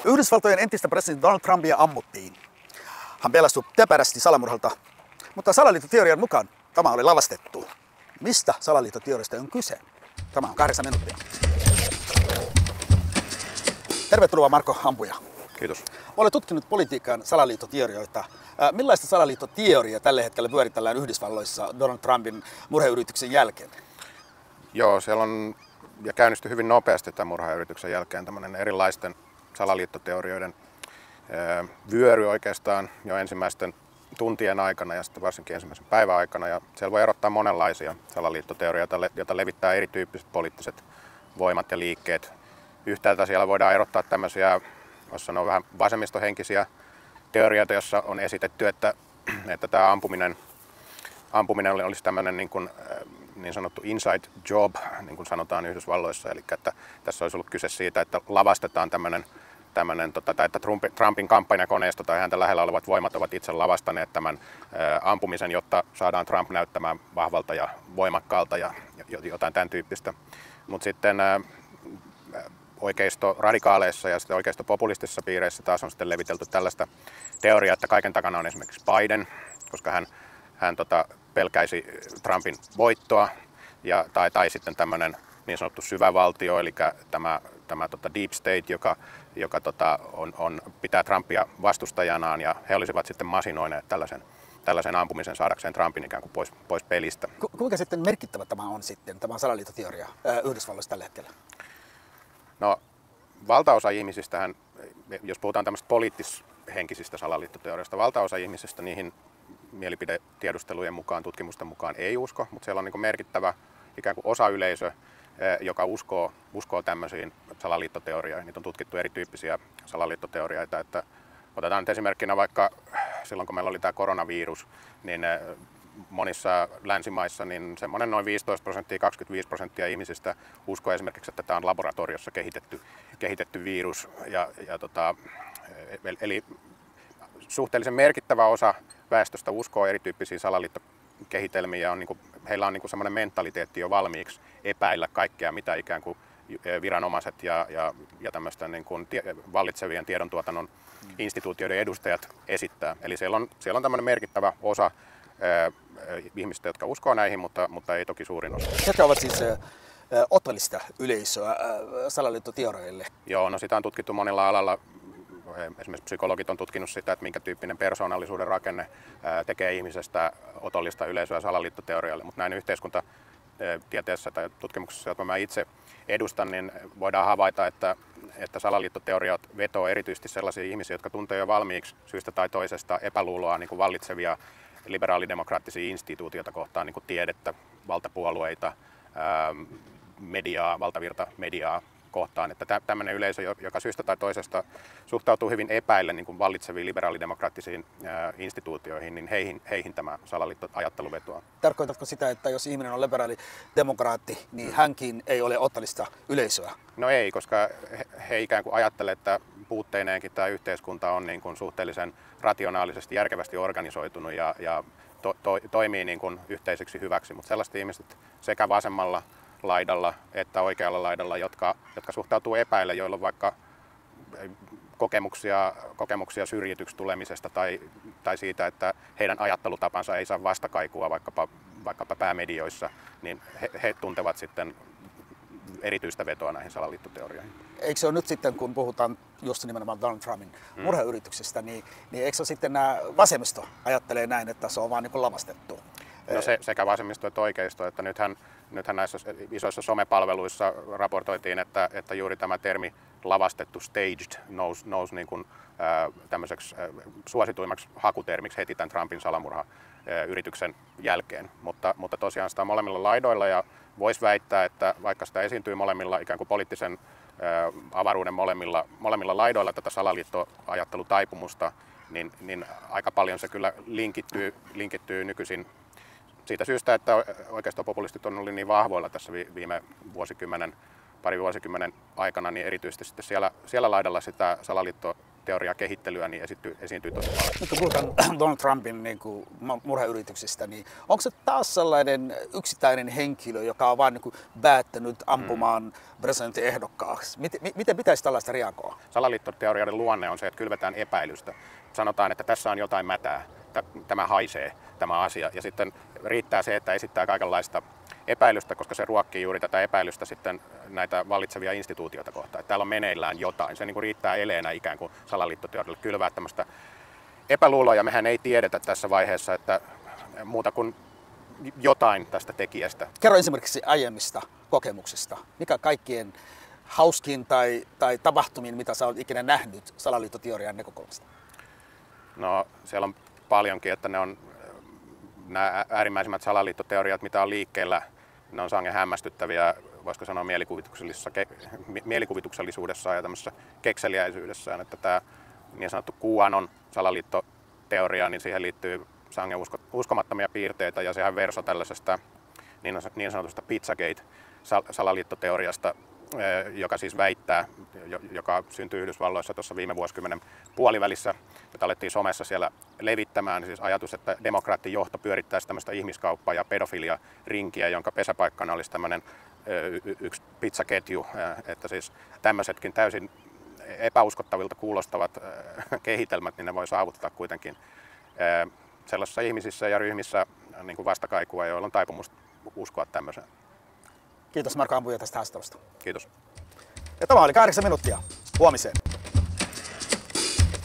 Yhdysvaltojen entistä presidentti Donald Trumpia ammuttiin. Hän pelastui täpärästi salamurhalta, mutta salaliittoteorian mukaan tämä oli lavastettu. Mistä salaliittoteoriasta on kyse? Tämä on 8 minuuttia. Tervetuloa Marko Ampuja. Kiitos. Olet tutkinut politiikan salaliittoteorioita. Millaista salaliittoteoriaa tällä hetkellä pyöritellään Yhdysvalloissa Donald Trumpin murhayrityksen jälkeen? Joo, siellä on ja käynnistyi hyvin nopeasti tämän murhayrityksen jälkeen tämmöinen erilaisten salaliittoteorioiden vyöry oikeastaan jo ensimmäisten tuntien aikana ja sitten varsinkin ensimmäisen päivän aikana. Ja siellä voi erottaa monenlaisia salaliittoteorioita, joita levittää erityyppiset poliittiset voimat ja liikkeet. Yhtäältä siellä voidaan erottaa tämmöisiä, voisi sanoa vähän vasemmistohenkisiä teorioita, jossa on esitetty, että tämä ampuminen olisi tämmöinen niin sanottu inside job, niin kuin sanotaan Yhdysvalloissa. Eli että tässä olisi ollut kyse siitä, että lavastetaan että Trumpin kampanjakoneisto tai häntä lähellä olevat voimat ovat itse lavastaneet tämän ampumisen, jotta saadaan Trump näyttämään vahvalta ja voimakkaalta ja jotain tämän tyyppistä. Mutta sitten oikeisto-radikaaleissa ja sitten oikeisto-populistisissa piireissä taas on sitten levitelty tällaista teoriaa, että kaiken takana on esimerkiksi Biden, koska hän pelkäisi Trumpin voittoa, tai sitten tämmöinen niin sanottu syvävaltio, eli tämä deep state, joka pitää Trumpia vastustajanaan, ja he olisivat sitten masinoineet tällaisen ampumisen saadakseen Trumpin ikään kuin pois pelistä. Kuinka sitten merkittävä tämä on sitten, tämä salaliittoteoria Yhdysvalloissa tällä hetkellä? No, valtaosa ihmisistähän, jos puhutaan tämmöistä poliittishenkisistä salaliittoteorioista, valtaosa ihmisistä niihin mielipidetiedustelujen mukaan, tutkimusten mukaan ei usko, mutta siellä on niin merkittävä ikään kuin osayleisö, joka uskoo tämmöisiin salaliittoteorioihin. Niitä on tutkittu erityyppisiä salaliittoteorioita. Että otetaan nyt esimerkkinä vaikka silloin, kun meillä oli tämä koronavirus, niin monissa länsimaissa niin semmoinen noin 15%–25% ihmisistä uskoo esimerkiksi, että tämä on laboratoriossa kehitetty virus. Eli suhteellisen merkittävä osa väestöstä uskoo erityyppisiä salaliittokehitelmiä ja heillä on semmoinen mentaliteetti jo valmiiksi epäillä kaikkea, mitä ikään kuin viranomaiset ja tämmöisten vallitsevien tiedontuotannon instituutioiden edustajat esittää. Eli siellä on tämmöinen merkittävä osa ihmistä, jotka uskoo näihin, mutta ei toki suurin osa. Ketkä ovat siis otollista yleisöä salaliittoteorioille? Joo, no sitä on tutkittu monilla alalla. Esimerkiksi psykologit on tutkinut sitä, että minkä tyyppinen persoonallisuuden rakenne tekee ihmisestä otollista yleisöä salaliittoteorialle, mutta näin yhteiskuntatieteessä tai tutkimuksessa, jota mä itse edustan, niin voidaan havaita, että salaliittoteoriat vetoo erityisesti sellaisia ihmisiä, jotka tuntee jo valmiiksi syystä tai toisesta epäluuloa niin kuin vallitsevia liberaalidemokraattisia instituutioita kohtaan, niin kuin tiedettä, valtapuolueita, mediaa, valtavirtamediaa kohtaan, että tämmöinen yleisö, joka syystä tai toisesta suhtautuu hyvin epäillen niin kuin vallitseviin liberaalidemokraattisiin instituutioihin, niin heihin tämä salaliittoajattelu vetoaa. Tarkoitatko sitä, että jos ihminen on liberaalidemokraatti, niin hänkin ei ole otollista yleisöä? No ei, koska he ikään kuin ajattelevat, että puutteineenkin tämä yhteiskunta on niin kuin suhteellisen rationaalisesti, järkevästi organisoitunut ja toimii niin kuin yhteiseksi hyväksi, mutta sellaiset ihmiset sekä vasemmalla laidalla että oikealla laidalla, jotka suhtautuu epäillen, joilla on vaikka kokemuksia syrjityksi tulemisesta tai siitä, että heidän ajattelutapansa ei saa vastakaikua vaikkapa päämedioissa, niin he tuntevat sitten erityistä vetoa näihin salaliittoteorioihin. Eikö se ole nyt sitten, kun puhutaan just nimenomaan Donald Trumpin murhayrityksestä, niin eikö se sitten nämä vasemmisto ajattelee näin, että se on vaan niin kuin lavastettu? No sekä vasemmisto että oikeisto, että nythän näissä isoissa somepalveluissa raportoitiin, että juuri tämä termi lavastettu, staged, nousi niin kuin tämmöiseksi suosituimmaksi hakutermiksi heti tämän Trumpin salamurhayrityksen jälkeen. Mutta tosiaan sitä on molemmilla laidoilla ja voisi väittää, että vaikka sitä esiintyy molemmilla ikään kuin poliittisen avaruuden molemmilla laidoilla tätä salaliittoajattelutaipumusta, niin aika paljon se kyllä linkittyy nykyisin siitä syystä, että oikeistopopulistit on ollut niin vahvoilla tässä viime parin vuosikymmenen aikana, niin erityisesti sitten siellä laidalla sitä salaliittoteoriaa kehittelyä, niin esiintyy tosi paljon. Nyt kun puhutaan Donald Trumpin niin kuin murhayrityksistä, niin onko se taas sellainen yksittäinen henkilö, joka on vain niin kuin päättänyt ampumaan presidentin ehdokkaaksi? Miten pitäisi tällaista reagoida? Salaliittoteorioiden luonne on se, että kylvetään epäilystä. Sanotaan, että tässä on jotain mätää, tämä haisee, tämä asia. Ja sitten riittää se, että esittää kaikenlaista epäilystä, koska se ruokkii juuri tätä epäilystä sitten näitä vallitsevia instituutioita kohtaan. Että täällä on meneillään jotain. Se niin kuin riittää eleenä ikään kuin salaliittoteorialle kylvää tämmöistä epäluuloa. Ja mehän ei tiedetä tässä vaiheessa, että muuta kuin jotain tästä tekijästä. Kerro esimerkiksi aiemmista kokemuksista. Mikä kaikkien hauskin tai tapahtumin, mitä sä olet ikinä nähnyt salaliittoteorian näkökulmasta? No siellä on paljonkin, että ne on nämä äärimmäisimmät salaliittoteoriat, mitä on liikkeellä, ne on sangen hämmästyttäviä, voisiko sanoa mielikuvituksellisuudessaan ja tämmöisessä kekseliäisyydessään, että tämä niin sanottu QAnon salaliittoteoria, niin siihen liittyy sangen uskomattomia piirteitä ja sehän verso tällaisesta niin sanotusta Pizzagate-salaliittoteoriasta, joka siis väittää, joka syntyi Yhdysvalloissa tuossa viime vuosikymmenen puolivälissä, jota alettiin somessa siellä levittämään, niin siis ajatus, että demokraattijohto pyörittäisi tämmöistä ihmiskauppaa ja pedofilia-rinkiä, jonka pesäpaikkana olisi tämmöinen yksi pizzaketju, että siis tämmöisetkin täysin epäuskottavilta kuulostavat kehitelmät, niin ne voi saavuttaa kuitenkin sellaisissa ihmisissä ja ryhmissä niin kuin vastakaikua, joilla on taipumus uskoa tämmöiseen. Kiitos Marko Ampuja tästä haastattelusta. Kiitos. Ja tämä oli 8 minuuttia. Huomiseen.